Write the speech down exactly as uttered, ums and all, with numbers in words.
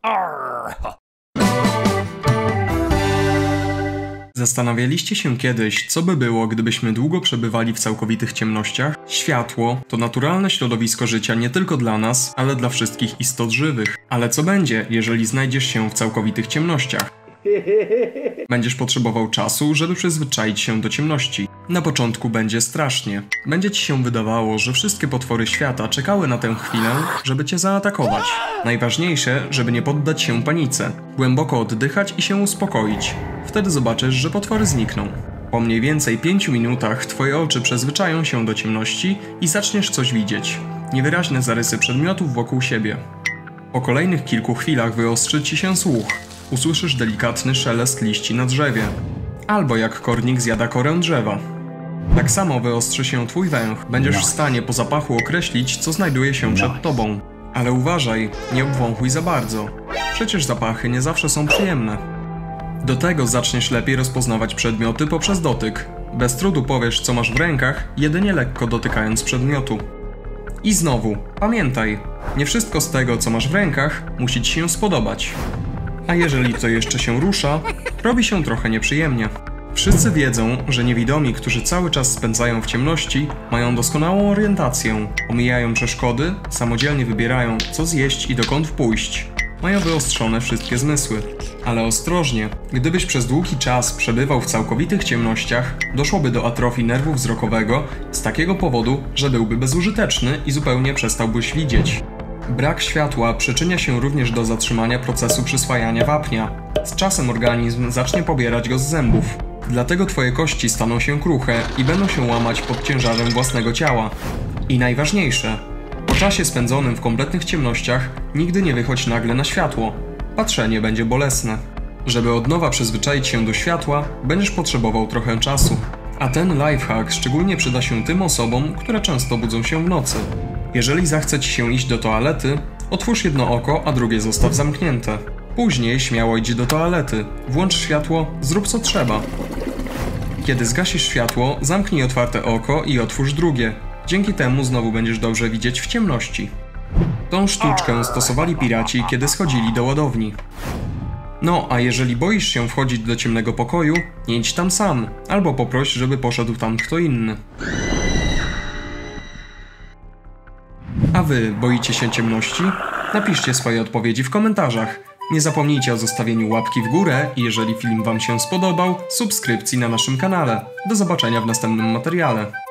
Zastanawialiście się kiedyś, co by było, gdybyśmy długo przebywali w całkowitych ciemnościach? Światło to naturalne środowisko życia nie tylko dla nas, ale dla wszystkich istot żywych. Ale co będzie, jeżeli znajdziesz się w całkowitych ciemnościach? Będziesz potrzebował czasu, żeby przyzwyczaić się do ciemności. Na początku będzie strasznie. Będzie ci się wydawało, że wszystkie potwory świata czekały na tę chwilę, żeby cię zaatakować. Najważniejsze, żeby nie poddać się panice. Głęboko oddychać i się uspokoić. Wtedy zobaczysz, że potwory znikną. Po mniej więcej pięciu minutach twoje oczy przyzwyczają się do ciemności i zaczniesz coś widzieć. Niewyraźne zarysy przedmiotów wokół siebie. Po kolejnych kilku chwilach wyostrzy ci się słuch. Usłyszysz delikatny szelest liści na drzewie. Albo jak kornik zjada korę drzewa. Tak samo wyostrzy się twój węch. Będziesz w stanie po zapachu określić, co znajduje się przed tobą. Ale uważaj, nie obwąchuj za bardzo. Przecież zapachy nie zawsze są przyjemne. Do tego zaczniesz lepiej rozpoznawać przedmioty poprzez dotyk. Bez trudu powiesz, co masz w rękach, jedynie lekko dotykając przedmiotu. I znowu, pamiętaj, nie wszystko z tego, co masz w rękach, musi ci się spodobać. A jeżeli to jeszcze się rusza, robi się trochę nieprzyjemnie. Wszyscy wiedzą, że niewidomi, którzy cały czas spędzają w ciemności, mają doskonałą orientację, omijają przeszkody, samodzielnie wybierają, co zjeść i dokąd pójść. Mają wyostrzone wszystkie zmysły. Ale ostrożnie, gdybyś przez długi czas przebywał w całkowitych ciemnościach, doszłoby do atrofii nerwu wzrokowego z takiego powodu, że byłby bezużyteczny i zupełnie przestałbyś widzieć. Brak światła przyczynia się również do zatrzymania procesu przyswajania wapnia. Z czasem organizm zacznie pobierać go z zębów. Dlatego twoje kości staną się kruche i będą się łamać pod ciężarem własnego ciała. I najważniejsze, po czasie spędzonym w kompletnych ciemnościach nigdy nie wychodź nagle na światło. Patrzenie będzie bolesne. Żeby od nowa przyzwyczaić się do światła, będziesz potrzebował trochę czasu. A ten lifehack szczególnie przyda się tym osobom, które często budzą się w nocy. Jeżeli zachce ci się iść do toalety, otwórz jedno oko, a drugie zostaw zamknięte. Później śmiało idź do toalety, włącz światło, zrób co trzeba. Kiedy zgasisz światło, zamknij otwarte oko i otwórz drugie. Dzięki temu znowu będziesz dobrze widzieć w ciemności. Tą sztuczkę stosowali piraci, kiedy schodzili do ładowni. No, a jeżeli boisz się wchodzić do ciemnego pokoju, nie idź tam sam, albo poproś, żeby poszedł tam kto inny. A wy boicie się ciemności? Napiszcie swoje odpowiedzi w komentarzach. Nie zapomnijcie o zostawieniu łapki w górę i jeżeli film wam się spodobał, subskrypcji na naszym kanale. Do zobaczenia w następnym materiale.